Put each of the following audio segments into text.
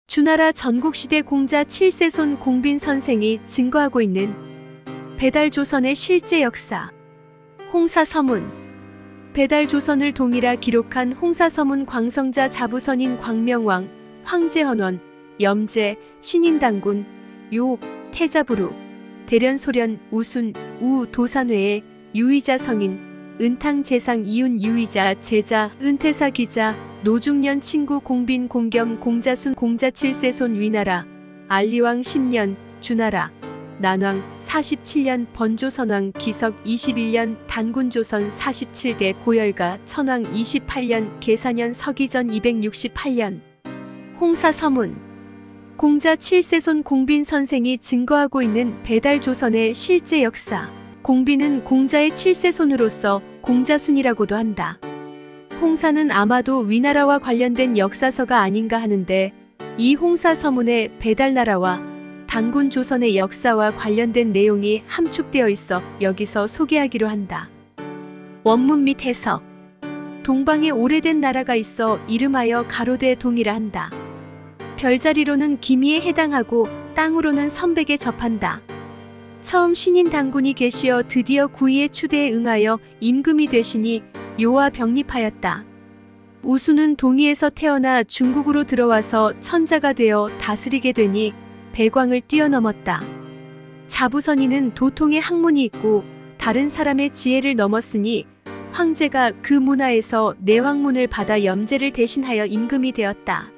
주나라 전국시대 공자 7세손 공빈 선생이 증거하고 있는 배달조선의 실제 역사. 홍사서문. 배달조선을 동일하 기록한 홍사서문 광성자 자부선인 광명왕, 황제헌원, 염제, 신인당군, 요, 태자부루, 대련소련, 우순, 우, 도산회의 유의자 성인, 은탕제상 이윤 유의자 제자, 은태사 기자, 노중년 친구 공빈 공겸 공자순 공자 7세손 위나라, 알리왕 10년, 주나라, 난왕 47년 번조선왕 기석 21년 단군조선 47대 고열가 천왕 28년 계사년 서기전 268년. 홍사서문. 공자 7세손 공빈 선생이 증거하고 있는 배달조선의 실제 역사. 공빈은 공자의 7세손으로서 공자순이라고도 한다. 홍사는 아마도 위나라와 관련된 역사서가 아닌가 하는데, 이 홍사서문에 배달나라와 단군조선의 역사와 관련된 내용이 함축되어 있어 여기서 소개하기로 한다. 원문 및 해석. 동방에 오래된 나라가 있어 이름하여 가로대 동이라 한다. 별자리로는 기미에 해당하고 땅으로는 선백에 접한다. 처음 신인 당군이 계시어 드디어 구의의 추대에 응하여 임금이 되시니 요와 병립하였다. 우수는 동이에서 태어나 중국으로 들어와서 천자가 되어 다스리게 되니 배광을 뛰어넘었다. 자부선이는 도통의 학문이 있고 다른 사람의 지혜를 넘었으니 황제가 그 문화에서 내왕문을 받아 염제를 대신하여 임금이 되었다.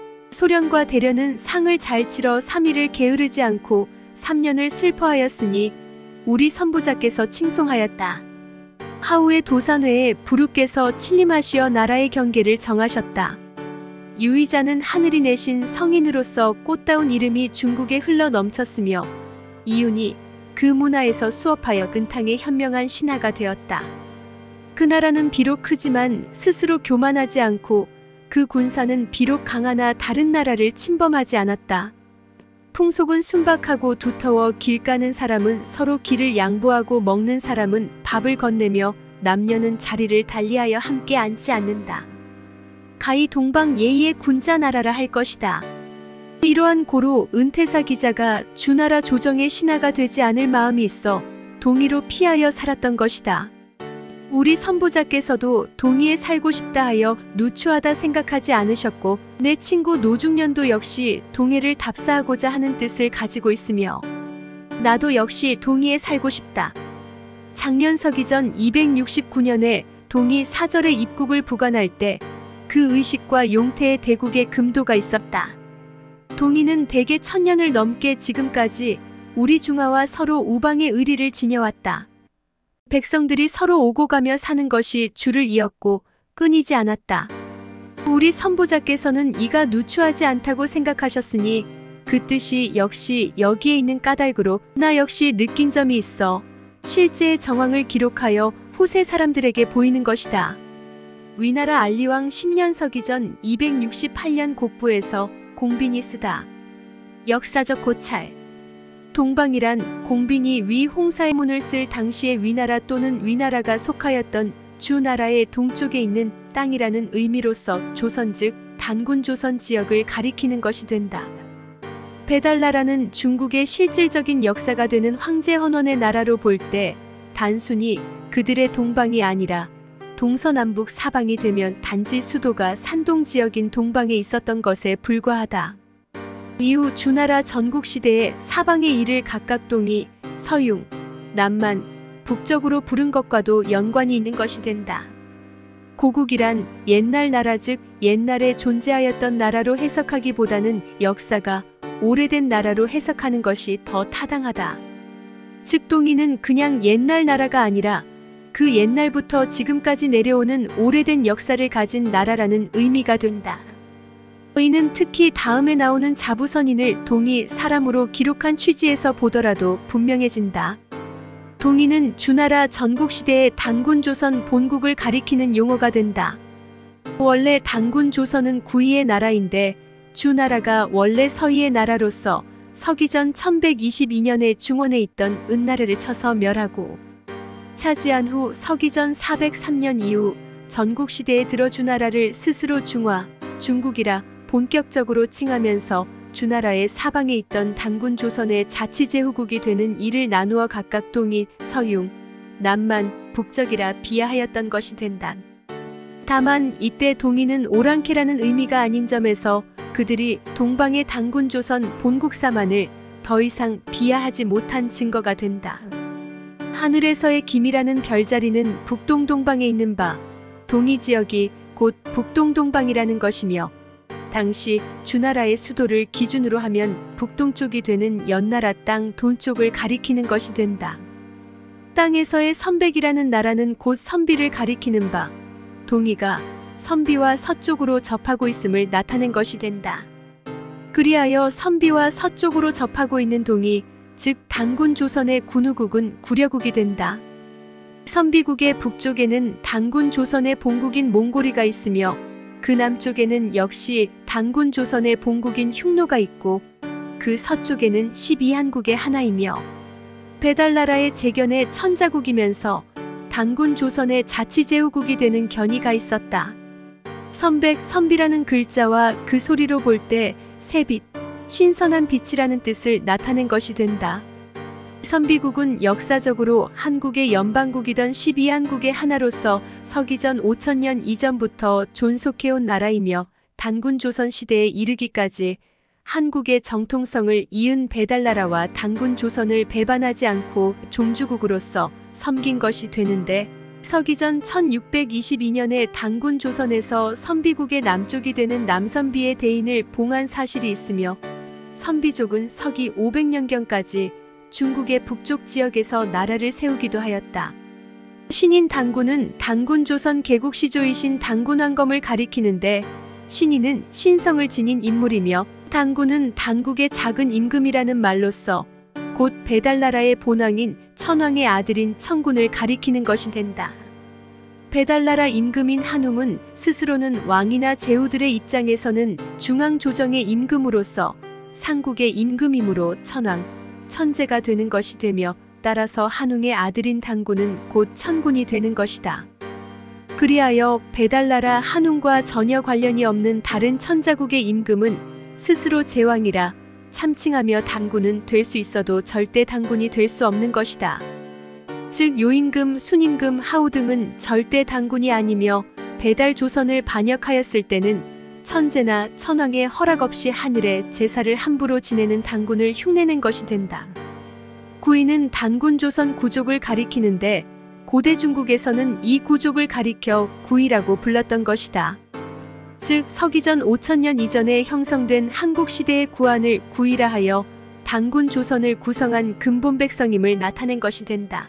소련과 대련은 상을 잘 치러 3일을 게으르지 않고 3년을 슬퍼하였으니 우리 선부자께서 칭송하였다. 하우의 도산회에 부르께서 침림하시어 나라의 경계를 정하셨다. 유의자는 하늘이 내신 성인으로서 꽃다운 이름이 중국에 흘러 넘쳤으며 이윤이 그 문화에서 수업하여 근탕의 현명한 신하가 되었다. 그 나라는 비록 크지만 스스로 교만하지 않고 그 군사는 비록 강하나 다른 나라를 침범하지 않았다. 풍속은 순박하고 두터워 길 가는 사람은 서로 길을 양보하고 먹는 사람은 밥을 건네며 남녀는 자리를 달리하여 함께 앉지 않는다. 가히 동방 예의의 군자 나라라 할 것이다. 이러한 고로 은태사 기자가 주나라 조정의 신하가 되지 않을 마음이 있어 동이로 피하여 살았던 것이다. 우리 선부자께서도 동이에 살고 싶다 하여 누추하다 생각하지 않으셨고 내 친구 노중년도 역시 동해를 답사하고자 하는 뜻을 가지고 있으며 나도 역시 동이에 살고 싶다. 작년 서기전 269년에 동이 사절의 입국을 부관할 때 그 의식과 용태의 대국에 금도가 있었다. 동이는 대개 1000년을 넘게 지금까지 우리 중하와 서로 우방의 의리를 지녀왔다. 백성들이 서로 오고 가며 사는 것이 줄을 이었고 끊이지 않았다. 우리 선부자께서는 이가 누추하지 않다고 생각하셨으니 그 뜻이 역시 여기에 있는 까닭으로 나 역시 느낀 점이 있어 실제의 정황을 기록하여 후세 사람들에게 보이는 것이다. 위나라 알리왕 10년 서기전 268년 곡부에서 공빈이 쓰다. 역사적 고찰. 동방이란 공빈이 위 홍사의 문을 쓸 당시에 위나라 또는 위나라가 속하였던 주나라의 동쪽에 있는 땅이라는 의미로서 조선 즉 단군조선 지역을 가리키는 것이 된다. 배달나라는 중국의 실질적인 역사가 되는 황제헌원의 나라로 볼 때 단순히 그들의 동방이 아니라 동서남북 사방이 되면 단지 수도가 산동 지역인 동방에 있었던 것에 불과하다. 이후 주나라 전국시대에 사방의 일을 각각 동이, 서융, 남만, 북쪽으로 부른 것과도 연관이 있는 것이 된다. 고국이란 옛날 나라 즉 옛날에 존재하였던 나라로 해석하기보다는 역사가 오래된 나라로 해석하는 것이 더 타당하다. 즉 동이는 그냥 옛날 나라가 아니라 그 옛날부터 지금까지 내려오는 오래된 역사를 가진 나라라는 의미가 된다. 이는 특히 다음에 나오는 자부선인을 동이 사람으로 기록한 취지에서 보더라도 분명해진다. 동이는 주나라 전국시대의 단군조선 본국을 가리키는 용어가 된다. 원래 단군조선은 구의의 나라인데 주나라가 원래 서의의 나라로서 서기전 1122년에 중원에 있던 은나라를 쳐서 멸하고 차지한 후 서기전 403년 이후 전국시대에 들어 주나라를 스스로 중화, 중국이라 본격적으로 칭하면서 주나라의 사방에 있던 단군 조선의 자치제후국이 되는 이를 나누어 각각 동이, 서융, 남만, 북적이라 비하하였던 것이 된다. 다만 이때 동이는 오랑캐라는 의미가 아닌 점에서 그들이 동방의 단군 조선 본국사만을 더 이상 비하하지 못한 증거가 된다. 하늘에서의 김이라는 별자리는 북동동방에 있는 바 동이 지역이 곧 북동동방이라는 것이며 당시 주나라의 수도를 기준으로 하면 북동쪽이 되는 연나라 땅 돈쪽을 가리키는 것이 된다. 땅에서의 선백이라는 나라는 곧 선비를 가리키는 바 동이가 선비와 서쪽으로 접하고 있음을 나타낸 것이 된다. 그리하여 선비와 서쪽으로 접하고 있는 동이 즉 단군 조선의 군우국은 구려국이 된다. 선비국의 북쪽에는 단군 조선의 본국인 몽골이가 있으며 그 남쪽에는 역시 단군 조선의 본국인 흉노가 있고 그 서쪽에는 12한국의 하나이며 배달나라의 재견의 천자국이면서 단군 조선의 자치제후국이 되는 견이가 있었다. 선백, 선비라는 글자와 그 소리로 볼 때 새빛, 신선한 빛이라는 뜻을 나타낸 것이 된다. 선비국은 역사적으로 한국의 연방국이던 12한국의 하나로서 서기전 5000년 이전부터 존속해온 나라이며 단군 조선 시대에 이르기까지 한국의 정통성을 이은 배달나라와 단군 조선을 배반하지 않고 종주국으로서 섬긴 것이 되는데 서기전 1622년에 단군 조선에서 선비국의 남쪽이 되는 남선비의 대인을 봉한 사실이 있으며 선비족은 서기 500년경까지 중국의 북쪽 지역에서 나라를 세우기도 하였다. 신인 단군은 단군 조선 개국시조이신 단군왕검을 가리키는데 신인은 신성을 지닌 인물이며 단군은 단국의 작은 임금이라는 말로써 곧 배달나라의 본왕인 천왕의 아들인 천군을 가리키는 것이 된다. 배달나라 임금인 한웅은 스스로는 왕이나 제후들의 입장에서는 중앙조정의 임금으로서 상국의 임금이므로 천왕, 천제가 되는 것이 되며 따라서 한웅의 아들인 단군은 곧 천군이 되는 것이다. 그리하여 배달나라 한웅과 전혀 관련이 없는 다른 천자국의 임금은 스스로 제왕이라 참칭하며 단군은 될 수 있어도 절대 단군이 될 수 없는 것이다. 즉 요임금, 순임금, 하우 등은 절대 단군이 아니며 배달 조선을 반역하였을 때는 천제나 천왕의 허락 없이 하늘에 제사를 함부로 지내는 단군을 흉내낸 것이 된다. 구이는 단군 조선 구족을 가리키는데 고대 중국에서는 이 구족을 가리켜 구이라고 불렀던 것이다. 즉 서기전 5000년 이전에 형성된 한국 시대의 구안을 구이라 하여 단군 조선을 구성한 근본 백성임을 나타낸 것이 된다.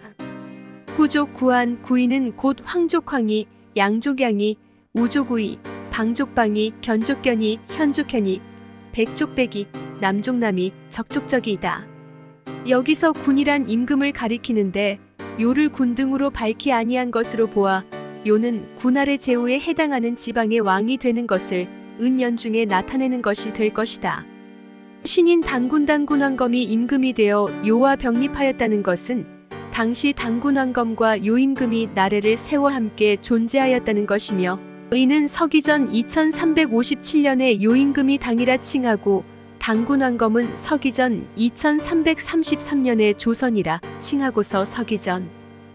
구족, 구안, 구이는 곧 황족황이, 양족양이, 우족우이, 방족방이, 견족견이, 현족현이, 백족백이, 남족남이, 적족적이다. 여기서 군이란 임금을 가리키는데 요를 군 등으로 밝히 아니한 것으로 보아 요는 군아래 제후에 해당하는 지방의 왕이 되는 것을 은연중에 나타내는 것이 될 것이다. 신인 단군왕검이 임금이 되어 요와 병립하였다는 것은 당시 단군왕검과 요임금이 나래를 세워 함께 존재하였다는 것이며 이는 서기전 2357년에 요임금이 당이라 칭하고 단군왕검은 서기전 2333년에 조선이라 칭하고서 서기전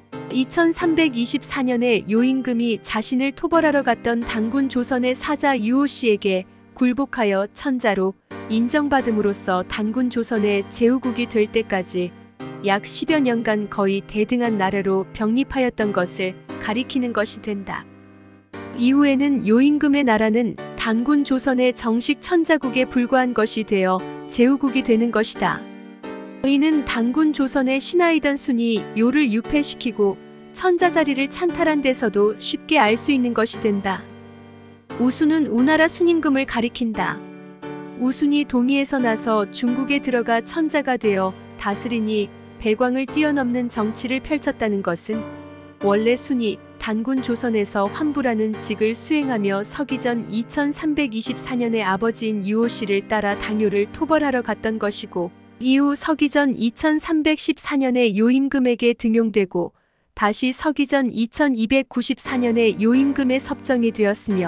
2324년에 요임금이 자신을 토벌하러 갔던 단군 조선의 사자 유호씨에게 굴복하여 천자로 인정받음으로써 단군 조선의 제후국이 될 때까지 약 10여 년간 거의 대등한 나라로 병립하였던 것을 가리키는 것이 된다. 이후에는 요임금의 나라는 단군 조선의 정식 천자국에 불과한 것이 되어 제후국이 되는 것이다. 이는 단군 조선의 신하이던 순이 요를 유폐시키고 천자 자리를 찬탈한 데서도 쉽게 알 수 있는 것이 된다. 우순은 우나라 순임금을 가리킨다. 우순이 동이에서 나서 중국에 들어가 천자가 되어 다스리니 백왕을 뛰어넘는 정치를 펼쳤다는 것은 원래 순이 단군 조선에서 환부라는 직을 수행하며 서기전 2324년에 아버지인 유호씨를 따라 당요를 토벌하러 갔던 것이고 이후 서기전 2314년에 요임금에게 등용되고 다시 서기전 2294년에 요임금의 섭정이 되었으며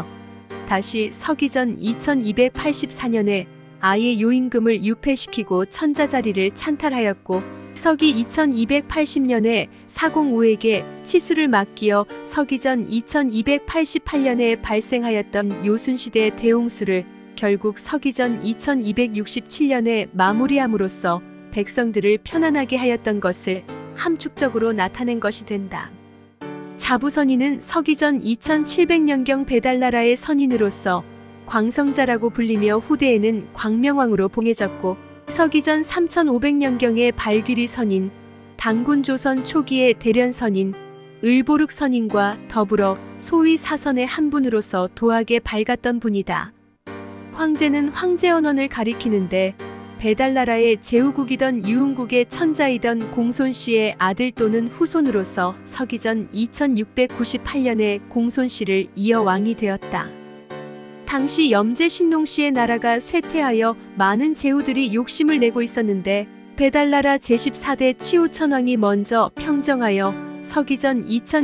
다시 서기전 2284년에 아예 요임금을 유폐시키고 천자 자리를 찬탈하였고 서기 2280년에 사공오에게 치수를 맡기어 서기전 2288년에 발생하였던 요순시대 대홍수를 결국 서기전 2267년에 마무리함으로써 백성들을 편안하게 하였던 것을 함축적으로 나타낸 것이 된다. 자부선인은 서기전 2700년경 배달나라의 선인으로서 광성자라고 불리며 후대에는 광명왕으로 봉해졌고 서기전 3500년경의 발귀리 선인, 단군조선 초기의 대련선인, 을보륵 선인과 더불어 소위 사선의 한 분으로서 도하게 밝았던 분이다. 황제는 황제언원을 가리키는데 배달나라의 제후국이던 유흥국의 천자이던 공손씨의 아들 또는 후손으로서 서기전 2698년에 공손씨를 이어 왕이 되었다. 당시 염제 신농씨의 나라가 쇠퇴하여 많은 제후들이 욕심을 내고 있었는데 배달나라 제14대 치우천왕이 먼저 평정하여 서기전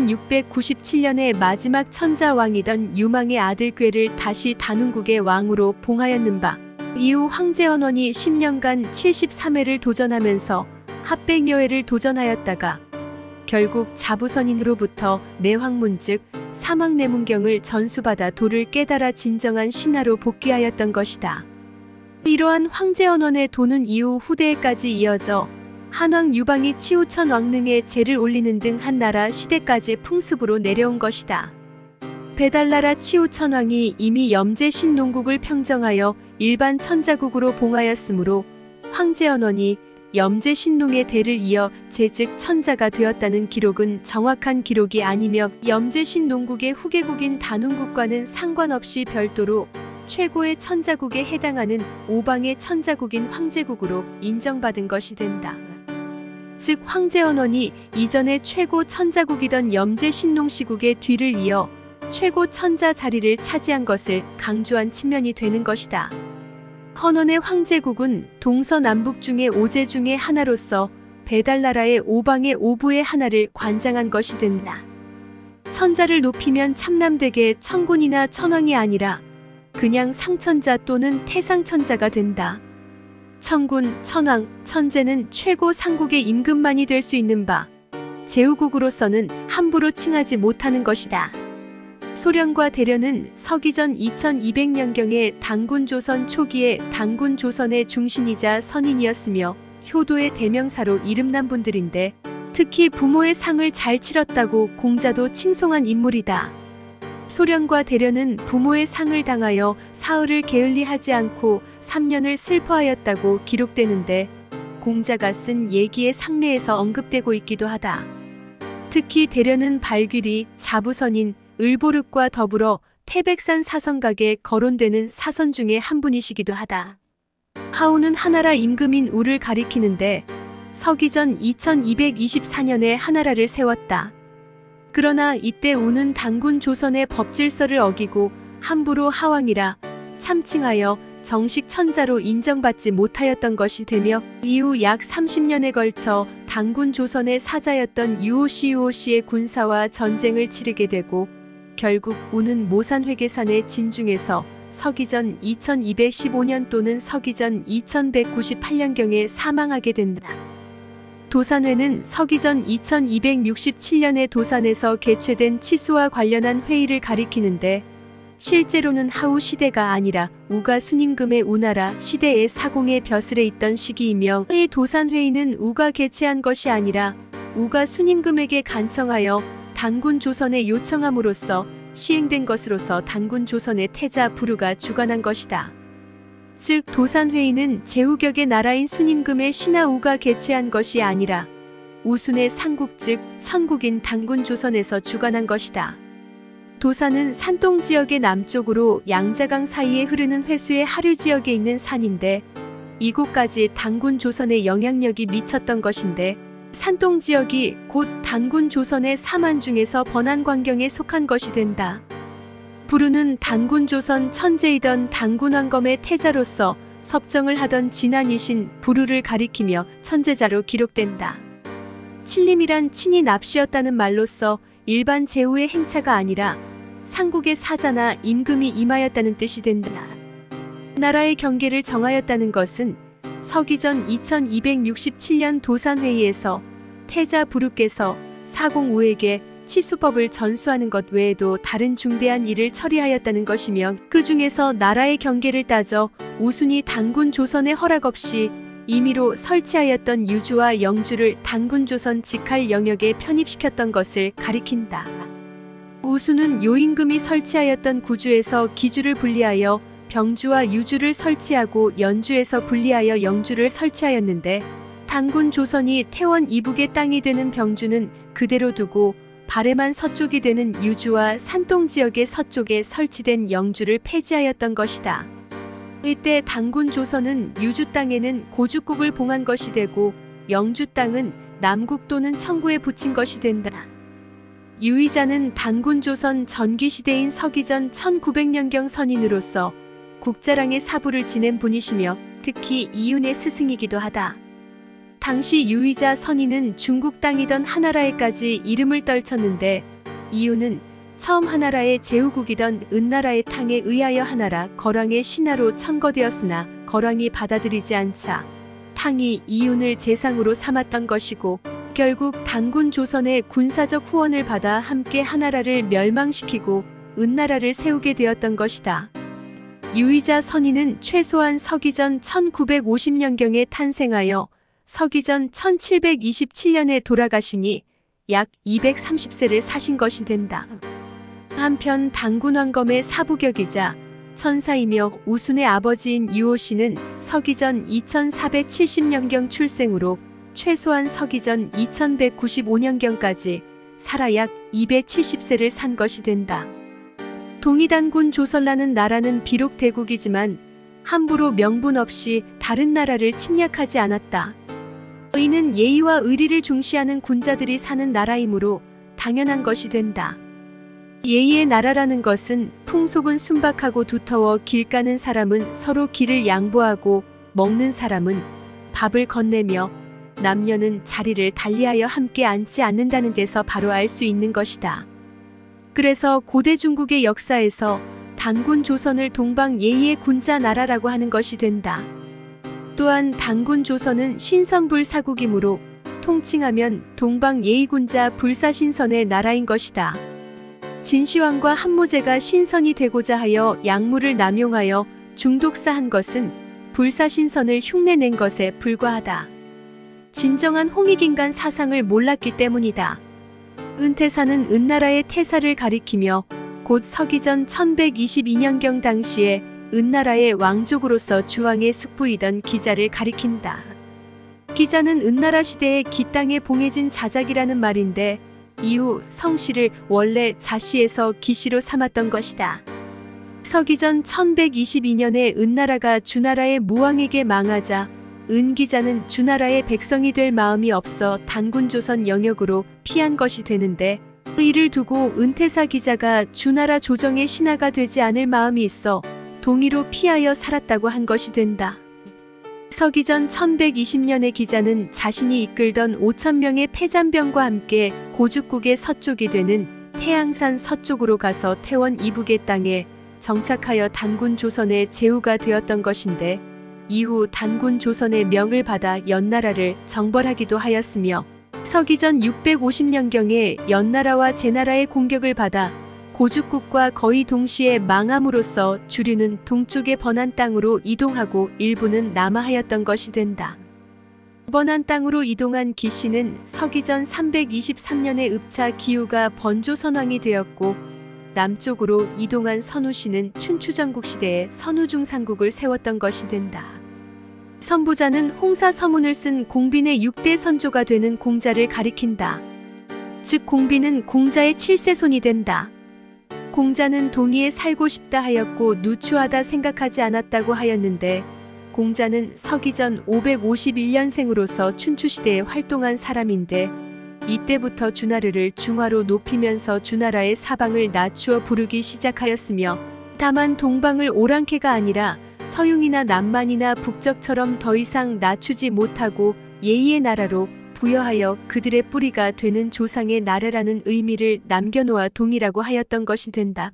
2697년에 마지막 천자왕이던 유망의 아들 꾀를 다시 단운국의 왕으로 봉하였는 바 이후 황제언원이 10년간 73회를 도전하면서 합백여회를 도전하였다가 결국 자부선인으로부터 내황문 즉 사막내문경을 전수받아 도를 깨달아 진정한 신하로 복귀하였던 것이다. 이러한 황제언원의 도는 이후 후대에까지 이어져 한왕 유방이 치우천 왕릉에 제를 올리는 등 한나라 시대까지 풍습으로 내려온 것이다. 배달나라 치우천왕이 이미 염제 신농국을 평정하여 일반 천자국으로 봉하였으므로 황제언원이 염제 신농의 대를 이어 제즉 천자가 되었다는 기록은 정확한 기록이 아니며 염제 신농국의 후계국인 단운국과는 상관없이 별도로 최고의 천자국에 해당하는 오방의 천자국인 황제국으로 인정받은 것이 된다. 즉 황제언원이 이전에 최고 천자국이던 염제 신농시국의 뒤를 이어 최고 천자 자리를 차지한 것을 강조한 측면이 되는 것이다. 헌원의 황제국은 동서남북 중의 오제 중의 하나로서 배달나라의 오방의 오부의 하나를 관장한 것이 된다. 천자를 높이면 참남되게 천군이나 천왕이 아니라 그냥 상천자 또는 태상천자가 된다. 천군, 천왕, 천제는 최고 상국의 임금만이 될 수 있는 바 제후국으로서는 함부로 칭하지 못하는 것이다. 소련과 대련은 서기전 2200년경에 단군조선 초기에 단군조선의 중신이자 선인이었으며 효도의 대명사로 이름난 분들인데 특히 부모의 상을 잘 치렀다고 공자도 칭송한 인물이다. 소련과 대련은 부모의 상을 당하여 사흘을 게을리하지 않고 3년을 슬퍼하였다고 기록되는데 공자가 쓴 예기의 상례에서 언급되고 있기도 하다. 특히 대련은 발귀리, 자부선인, 을보륵과 더불어 태백산 사선각에 거론되는 사선 중의 한 분이시기도 하다. 하우는 하나라 임금인 우를 가리키는데 서기전 2224년에 하나라를 세웠다. 그러나 이때 우는 단군 조선의 법질서를 어기고 함부로 하왕이라 참칭하여 정식 천자로 인정받지 못하였던 것이 되며 이후 약 30년에 걸쳐 단군 조선의 사자였던 유오시의 군사와 전쟁을 치르게 되고 결국 우는 모산회계산의 진중에서 서기전 2215년 또는 서기전 2198년경에 사망하게 된다. 도산회는 서기전 2267년에 도산에서 개최된 치수와 관련한 회의를 가리키는데 실제로는 하우 시대가 아니라 우가 순임금의 우나라 시대의 사공의 벼슬에 있던 시기이며 이 도산회의는 우가 개최한 것이 아니라 우가 순임금에게 간청하여 단군 조선에 요청함으로써 시행된 것으로서 단군 조선의 태자 부르가 주관한 것이다. 즉 도산회의는 제후격의 나라인 순임금의 신하 우가 개최한 것이 아니라 우순의 상국 즉 천국인 단군 조선에서 주관한 것이다. 도산은 산동 지역의 남쪽으로 양자강 사이에 흐르는 회수의 하류 지역에 있는 산인데 이곳까지 단군 조선의 영향력이 미쳤던 것인데 산동 지역이 곧 단군 조선의 사만 중에서 번안광경에 속한 것이 된다. 부르는 단군 조선 천제이던 단군왕검의 태자로서 섭정을 하던 진안이신 부르를 가리키며 천제자로 기록된다. 칠림이란 친히 납시였다는 말로써 일반 제후의 행차가 아니라 상국의 사자나 임금이 임하였다는 뜻이 된다. 나라의 경계를 정하였다는 것은 서기전 2267년 도산회의에서 태자 부르께서 사공우에게 치수법을 전수하는 것 외에도 다른 중대한 일을 처리하였다는 것이며, 그 중에서 나라의 경계를 따져 우순이 단군 조선의 허락 없이 임의로 설치하였던 유주와 영주를 단군 조선 직할 영역에 편입시켰던 것을 가리킨다. 우수는 요임금이 설치하였던 구주에서 기주를 분리하여 병주와 유주를 설치하고 연주에서 분리하여 영주를 설치하였는데, 단군 조선이 태원 이북의 땅이 되는 병주는 그대로 두고 발해만 서쪽이 되는 유주와 산동 지역의 서쪽에 설치된 영주를 폐지하였던 것이다. 이때 단군 조선은 유주 땅에는 고죽국을 봉한 것이 되고 영주 땅은 남국 또는 청구에 붙인 것이 된다. 유의자는 단군 조선 전기시대인 서기전 1900년경 선인으로서 국자랑의 사부를 지낸 분이시며 특히 이윤의 스승이기도 하다. 당시 유의자 선인은 중국 땅이던 하나라에까지 이름을 떨쳤는데, 이유는 처음 하나라의 제후국이던 은나라의 탕에 의하여 하나라 거랑의 신하로 청거되었으나 거랑이 받아들이지 않자 탕이 이윤을 재상으로 삼았던 것이고, 결국 단군 조선의 군사적 후원을 받아 함께 하나라를 멸망시키고 은나라를 세우게 되었던 것이다. 유의자 선인은 최소한 서기전 1950년경에 탄생하여 서기전 1727년에 돌아가시니 약 230세를 사신 것이 된다. 한편 단군 왕검의 사부격이자 천사이며 우순의 아버지인 유호씨는 서기전 2470년경 출생으로 최소한 서기전 2195년경까지 살아 약 270세를 산 것이 된다. 동이단군 조선라는 나라는 비록 대국이지만 함부로 명분 없이 다른 나라를 침략하지 않았다. 이는 예의와 의리를 중시하는 군자들이 사는 나라이므로 당연한 것이 된다. 예의의 나라라는 것은 풍속은 순박하고 두터워 길 가는 사람은 서로 길을 양보하고 먹는 사람은 밥을 건네며 남녀는 자리를 달리하여 함께 앉지 않는다는 데서 바로 알 수 있는 것이다. 그래서 고대 중국의 역사에서 단군 조선을 동방 예의의 군자 나라라고 하는 것이 된다. 또한 단군 조선은 신선불사국이므로 통칭하면 동방 예의군자 불사신선의 나라인 것이다. 진시황과 한무제가 신선이 되고자 하여 약물을 남용하여 중독사한 것은 불사신선을 흉내낸 것에 불과하다. 진정한 홍익인간 사상을 몰랐기 때문이다. 은태사는 은나라의 태사를 가리키며 곧 서기전 1122년경 당시에 은나라의 왕족으로서 주왕의 숙부이던 기자를 가리킨다. 기자는 은나라 시대의 기땅에 봉해진 자작이라는 말인데, 이후 성씨를 원래 자씨에서 기씨로 삼았던 것이다. 서기전 1122년에 은나라가 주나라의 무왕에게 망하자 은기자는 주나라의 백성이 될 마음이 없어 단군조선 영역으로 피한 것이 되는데, 이를 두고 은태사 기자가 주나라 조정의 신하가 되지 않을 마음이 있어 동의로 피하여 살았다고 한 것이 된다. 서기전 1120년의 기자는 자신이 이끌던 5,000명의 패잔병과 함께 고죽국의 서쪽이 되는 태양산 서쪽으로 가서 태원 이북의 땅에 정착하여 단군 조선의 제후가 되었던 것인데, 이후 단군 조선의 명을 받아 연나라를 정벌하기도 하였으며, 서기전 650년경에 연나라와 제나라의 공격을 받아 고죽국과 거의 동시에 망함으로써 주류는 동쪽의 번안 땅으로 이동하고 일부는 남하하였던 것이 된다. 번안 땅으로 이동한 기씨는 서기전 323년에 읍차 기후가 번조선왕이 되었고, 남쪽으로 이동한 선우씨는 춘추전국 시대에 선우중상국을 세웠던 것이 된다. 선부자는 홍사 서문을 쓴 공빈의 6대 선조가 되는 공자를 가리킨다. 즉 공빈은 공자의 7세손이 된다. 공자는 동이에 살고 싶다 하였고 누추하다 생각하지 않았다고 하였는데, 공자는 서기전 551년생으로서 춘추시대에 활동한 사람인데, 이때부터 주나르를 중화로 높이면서 주나라의 사방을 낮추어 부르기 시작하였으며, 다만 동방을 오랑캐가 아니라 서융이나 남만이나 북적처럼 더 이상 낮추지 못하고 예의의 나라로 부여하여 그들의 뿌리가 되는 조상의 나라라는 의미를 남겨놓아 동이라고 하였던 것이 된다.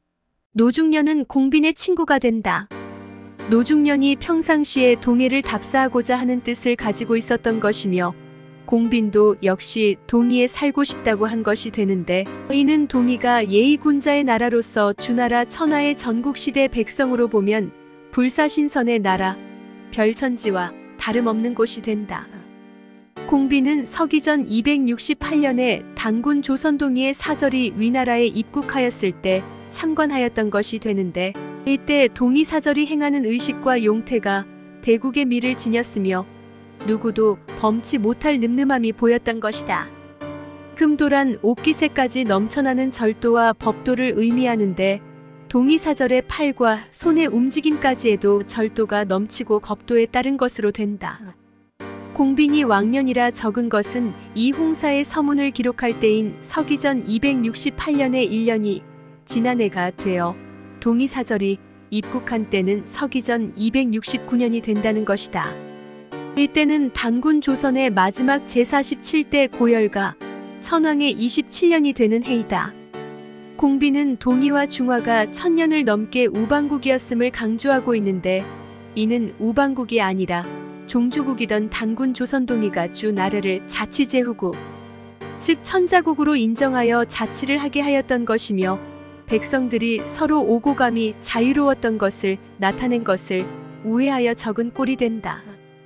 노중년은 공빈의 친구가 된다. 노중년이 평상시에 동해를 답사하고자 하는 뜻을 가지고 있었던 것이며 공빈도 역시 동이에 살고 싶다고 한 것이 되는데, 이는 동이가 예의군자의 나라로서 주나라 천하의 전국시대 백성으로 보면 불사신선의 나라, 별천지와 다름없는 곳이 된다. 공빈은 서기전 268년에 단군 조선동이의 사절이 위나라에 입국하였을 때 참관하였던 것이 되는데, 이때 동이 사절이 행하는 의식과 용태가 대국의 미를 지녔으며 누구도 범치 못할 늠름함이 보였던 것이다. 금도란 옥기새까지 넘쳐나는 절도와 법도를 의미하는데, 동이 사절의 팔과 손의 움직임까지에도 절도가 넘치고 겁도에 따른 것으로 된다. 공빈이 왕년이라 적은 것은 이 홍사의 서문을 기록할 때인 서기전 268년의 1년이 지난해가 되어 동이 사절이 입국한 때는 서기전 269년이 된다는 것이다. 이때는 단군 조선의 마지막 제47대 고열가 천왕의 27년이 되는 해이다. 공빈은 동이와 중화가 1000년을 넘게 우방국이었음을 강조하고 있는데, 이는 우방국이 아니라 종주국이던 단군 조선동이가 주 나라를 자치제후국, 즉 천자국으로 인정하여 자치를 하게 하였던 것이며, 백성들이 서로 오고감이 자유로웠던 것을 나타낸 것을 우회하여 적은 꼴이 된다.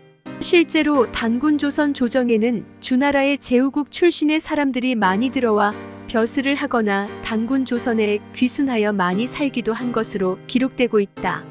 실제로 단군 조선 조정에는 주나라의 제후국 출신의 사람들이 많이 들어와 벼슬을 하거나 단군 조선에 귀순하여 많이 살기도 한 것으로 기록되고 있다.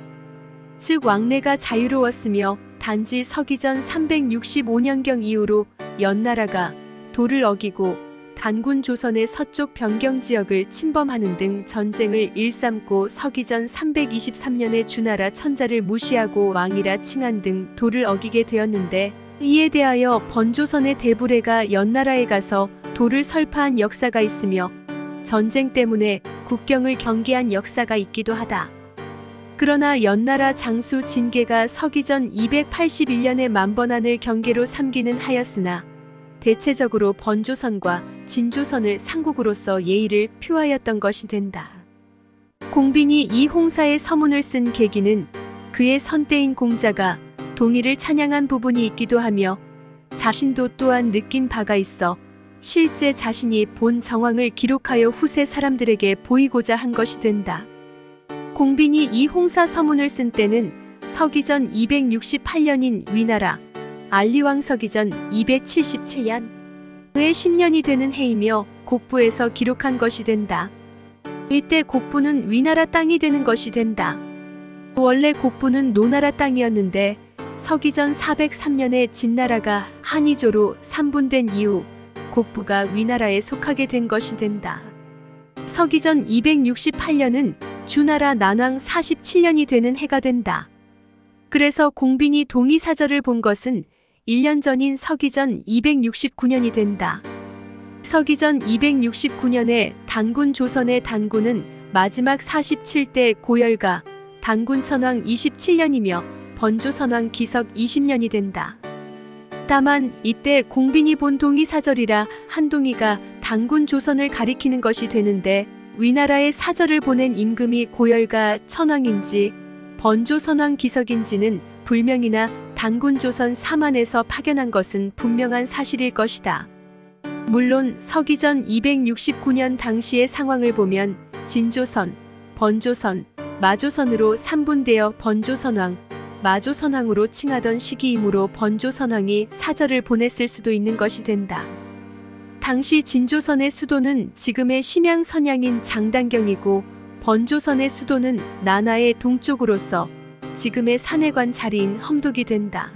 즉 왕래가 자유로웠으며 단지 서기전 365년경 이후로 연나라가 도를 어기고 단군 조선의 서쪽 변경 지역을 침범하는 등 전쟁을 일삼고 서기전 323년에 주나라 천자를 무시하고 왕이라 칭한 등 도를 어기게 되었는데, 이에 대하여 번조선의 대부레가 연나라에 가서 도를 설파한 역사가 있으며 전쟁 때문에 국경을 경계한 역사가 있기도 하다. 그러나 연나라 장수 진계가 서기전 281년에 만번안을 경계로 삼기는 하였으나 대체적으로 번조선과 진조선을 상국으로서 예의를 표하였던 것이 된다. 공빈이 이 홍사의 서문을 쓴 계기는 그의 선대인 공자가 동의를 찬양한 부분이 있기도 하며, 자신도 또한 느낀 바가 있어 실제 자신이 본 정황을 기록하여 후세 사람들에게 보이고자 한 것이 된다. 공빈이 이 홍사 서문을 쓴 때는 서기전 268년인 위나라 알리왕 서기전 277년 의 10년이 되는 해이며 곡부에서 기록한 것이 된다. 이때 곡부는 위나라 땅이 되는 것이 된다. 원래 곡부는 노나라 땅이었는데 서기전 403년에 진나라가 한이조로 3분된 이후 곡부가 위나라에 속하게 된 것이 된다. 서기전 268년은 주나라 난왕 47년이 되는 해가 된다. 그래서 공빈이 동의사절을 본 것은 1년 전인 서기전 269년이 된다. 서기전 269년에 단군 조선의 단군은 마지막 47대 고열가 단군 천왕 27년이며 번조선왕 기석 20년이 된다. 다만 이때 공빈이 본 동의사절이라 한동이가 단군 조선을 가리키는 것이 되는데, 위나라의 사절을 보낸 임금이 고열가 천왕인지 번조선왕 기석인지는 불명이나 단군 조선 사만에서 파견한 것은 분명한 사실일 것이다. 물론 서기전 269년 당시의 상황을 보면 진조선, 번조선, 마조선으로 3분되어 번조선왕, 마조선왕으로 칭하던 시기이므로 번조선왕이 사절을 보냈을 수도 있는 것이 된다. 당시 진조선의 수도는 지금의 심양 선양인 장단경이고, 번조선의 수도는 나나의 동쪽으로서 지금의 산해관 자리인 험독이 된다.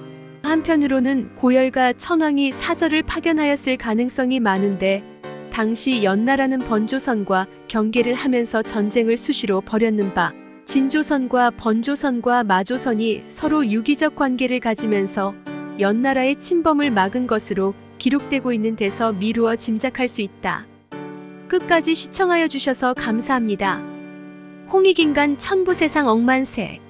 한편으로는 고열가 천왕이 사절을 파견하였을 가능성이 많은데, 당시 연나라는 번조선과 경계를 하면서 전쟁을 수시로 벌였는 바, 진조선과 번조선과 마조선이 서로 유기적 관계를 가지면서 연나라의 침범을 막은 것으로 기록되고 있는 데서 미루어 짐작할 수 있다. 끝까지 시청하여 주셔서 감사합니다. 홍익인간 천부세상 억만세.